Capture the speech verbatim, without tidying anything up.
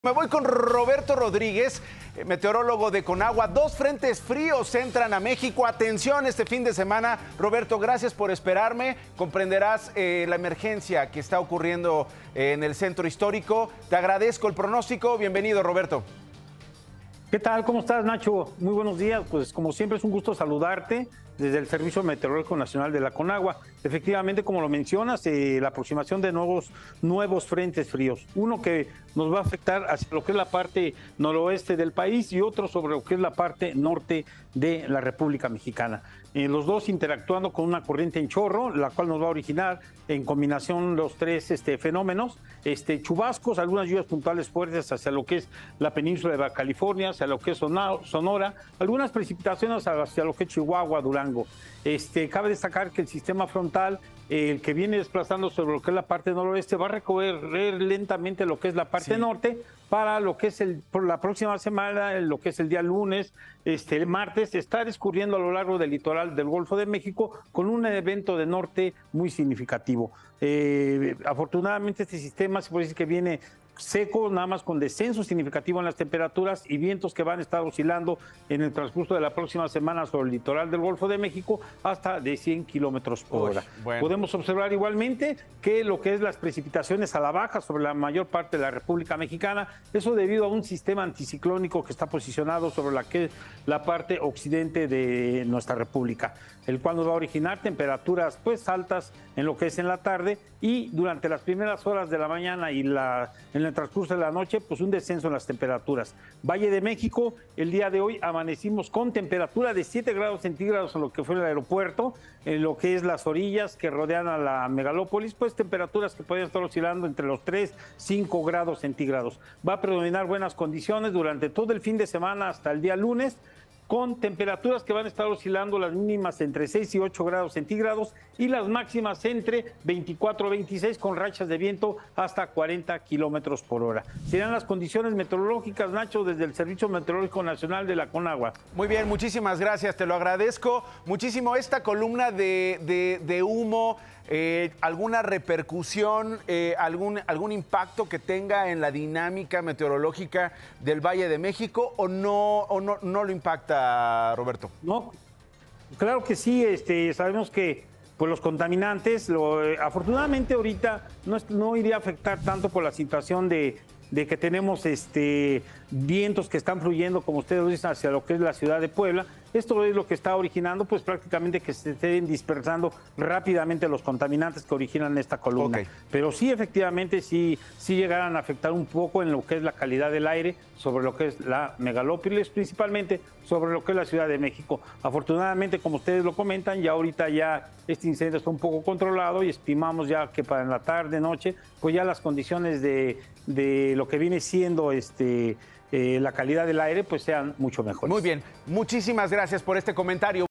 Me voy con Roberto Rodríguez, meteorólogo de Conagua. Dos frentes fríos entran a México. Atención este fin de semana. Roberto, gracias por esperarme. Comprenderás eh, la emergencia que está ocurriendo eh, en el centro histórico. Te agradezco el pronóstico. Bienvenido, Roberto. ¿Qué tal? ¿Cómo estás, Nacho? Muy buenos días. Pues como siempre es un gusto saludarte desde el Servicio Meteorológico Nacional de la Conagua. Efectivamente, como lo mencionas, eh, la aproximación de nuevos, nuevos frentes fríos. Uno que nos va a afectar hacia lo que es la parte noroeste del país y otro sobre lo que es la parte norte de la República Mexicana. Eh, los dos interactuando con una corriente en chorro, la cual nos va a originar en combinación los tres este, fenómenos, este, chubascos, algunas lluvias puntuales fuertes hacia lo que es la península de Baja California, hacia lo que es Sonora, algunas precipitaciones hacia lo que es Chihuahua, Durango. Este, cabe destacar que el sistema frontal, eh, el que viene desplazando sobre lo que es la parte noroeste, va a recorrer lentamente lo que es la parte sí. norte para lo que es el, por la próxima semana, lo que es el día lunes, este, el martes, estar escurriendo a lo largo del litoral del Golfo de México con un evento de norte muy significativo. Eh, afortunadamente este sistema se puede decir que viene seco, nada más con descenso significativo en las temperaturas y vientos que van a estar oscilando en el transcurso de la próxima semana sobre el litoral del Golfo de México hasta de cien kilómetros por hora. Bueno. Podemos observar igualmente que lo que es las precipitaciones a la baja sobre la mayor parte de la República Mexicana, eso debido a un sistema anticiclónico que está posicionado sobre la, que, la parte occidente de nuestra república, el cual nos va a originar temperaturas pues altas en lo que es en la tarde y durante las primeras horas de la mañana y la, en el transcurso de la noche, pues un descenso en las temperaturas. Valle de México, el día de hoy amanecimos con temperatura de siete grados centígrados en lo que fue el aeropuerto, en lo que es las orillas que rodean a la megalópolis, pues temperaturas que pueden estar oscilando entre los tres, cinco grados centígrados. Va a predominar buenas condiciones durante todo el fin de semana hasta el día lunes, con temperaturas que van a estar oscilando las mínimas entre seis y ocho grados centígrados y las máximas entre veinticuatro a veintiséis con rachas de viento hasta cuarenta kilómetros por hora. Serán las condiciones meteorológicas, Nacho, desde el Servicio Meteorológico Nacional de la Conagua. Muy bien, muchísimas gracias, te lo agradezco muchísimo. Esta columna de, de, de humo, eh, ¿alguna repercusión, eh, algún, algún impacto que tenga en la dinámica meteorológica del Valle de México o no, o no, no lo impacta, Roberto? No, claro que sí, este, sabemos que pues los contaminantes, lo, eh, afortunadamente ahorita no, no iría a afectar tanto por la situación de, de que tenemos este, vientos que están fluyendo, como ustedes dicen, hacia lo que es la ciudad de Puebla. Esto es lo que está originando, pues prácticamente que se estén dispersando rápidamente los contaminantes que originan esta columna. Okay. Pero sí, efectivamente, sí, sí llegarán a afectar un poco en lo que es la calidad del aire, sobre lo que es la megalópolis, principalmente sobre lo que es la Ciudad de México. Afortunadamente, como ustedes lo comentan, ya ahorita ya este incendio está un poco controlado y estimamos ya que para en la tarde, noche, pues ya las condiciones de, de lo que viene siendo este... Eh, la calidad del aire pues sean mucho mejores. Muy bien, muchísimas gracias por este comentario.